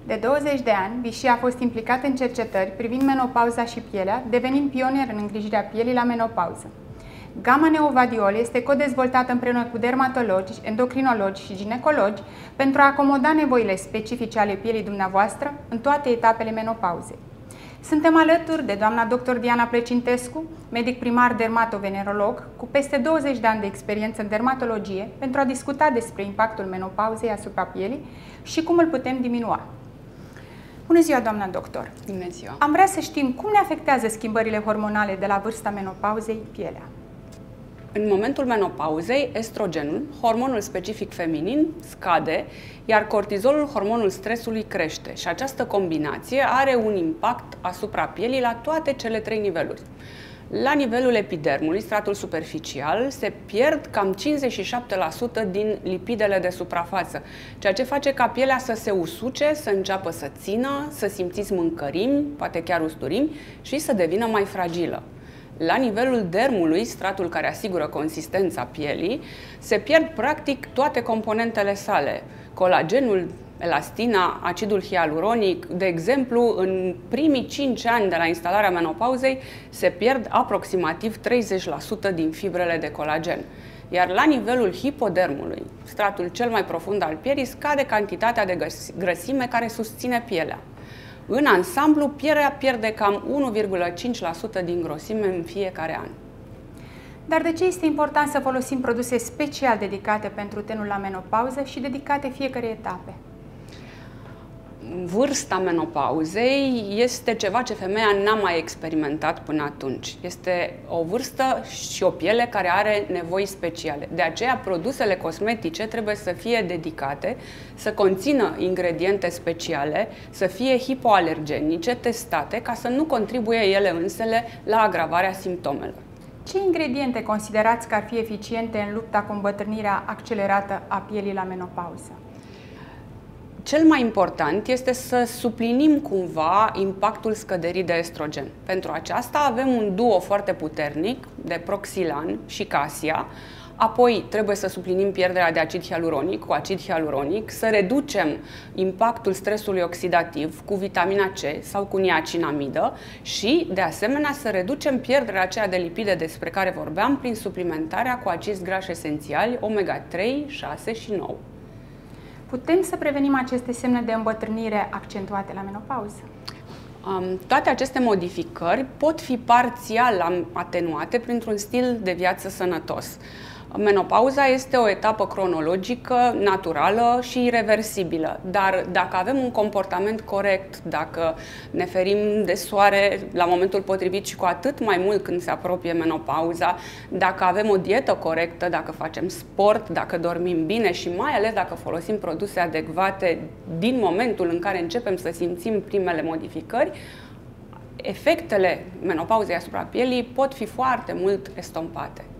De 20 de ani, Vichy a fost implicat în cercetări privind menopauza și pielea, devenind pionier în îngrijirea pielii la menopauză. Gama Neovadiol este codezvoltată împreună cu dermatologi, endocrinologi și ginecologi pentru a acomoda nevoile specifice ale pielii dumneavoastră în toate etapele menopauzei. Suntem alături de doamna dr. Diana Plecintescu, medic primar dermatovenerolog, cu peste 20 de ani de experiență în dermatologie, pentru a discuta despre impactul menopauzei asupra pielii și cum îl putem diminua. Bună ziua, doamna doctor! Bună ziua! Am vrea să știm cum ne afectează schimbările hormonale de la vârsta menopauzei pielea. În momentul menopauzei, estrogenul, hormonul specific feminin, scade, iar cortizolul, hormonul stresului, crește și această combinație are un impact asupra pielii la toate cele trei niveluri. La nivelul epidermului, stratul superficial, se pierd cam 57% din lipidele de suprafață, ceea ce face ca pielea să se usuce, să înceapă să țină, să simțiți mâncărimi, poate chiar usturimi și să devină mai fragilă. La nivelul dermului, stratul care asigură consistența pielii, se pierd practic toate componentele sale. Colagenul, elastina, acidul hialuronic, de exemplu, în primii 5 ani de la instalarea menopauzei se pierd aproximativ 30% din fibrele de colagen. Iar la nivelul hipodermului, stratul cel mai profund al pielii, scade cantitatea de grăsime care susține pielea. În ansamblu, pielea pierde cam 1,5% din grosime în fiecare an. Dar de ce este important să folosim produse special dedicate pentru tenul la menopauză și dedicate fiecărei etape? Vârsta menopauzei este ceva ce femeia n-a mai experimentat până atunci. Este o vârstă și o piele care are nevoi speciale. De aceea, produsele cosmetice trebuie să fie dedicate, să conțină ingrediente speciale, să fie hipoalergenice, testate, ca să nu contribuie ele însele la agravarea simptomelor. Ce ingrediente considerați că ar fi eficiente în lupta cu îmbătrânirea accelerată a pielii la menopauză? Cel mai important este să suplinim cumva impactul scăderii de estrogen. Pentru aceasta avem un duo foarte puternic de Proxilan și Casia. Apoi trebuie să suplinim pierderea de acid hialuronic cu acid hialuronic, să reducem impactul stresului oxidativ cu vitamina C sau cu niacinamidă și, de asemenea, să reducem pierderea aceea de lipide despre care vorbeam prin suplimentarea cu acizi grași esențiali omega-3, 6 și 9. Putem să prevenim aceste semne de îmbătrânire accentuate la menopauză? Toate aceste modificări pot fi parțial atenuate printr-un stil de viață sănătos. Menopauza este o etapă cronologică, naturală și irreversibilă, dar dacă avem un comportament corect, dacă ne ferim de soare la momentul potrivit și cu atât mai mult când se apropie menopauza, dacă avem o dietă corectă, dacă facem sport, dacă dormim bine și mai ales dacă folosim produse adecvate din momentul în care începem să simțim primele modificări, efectele menopauzei asupra pielii pot fi foarte mult estompate.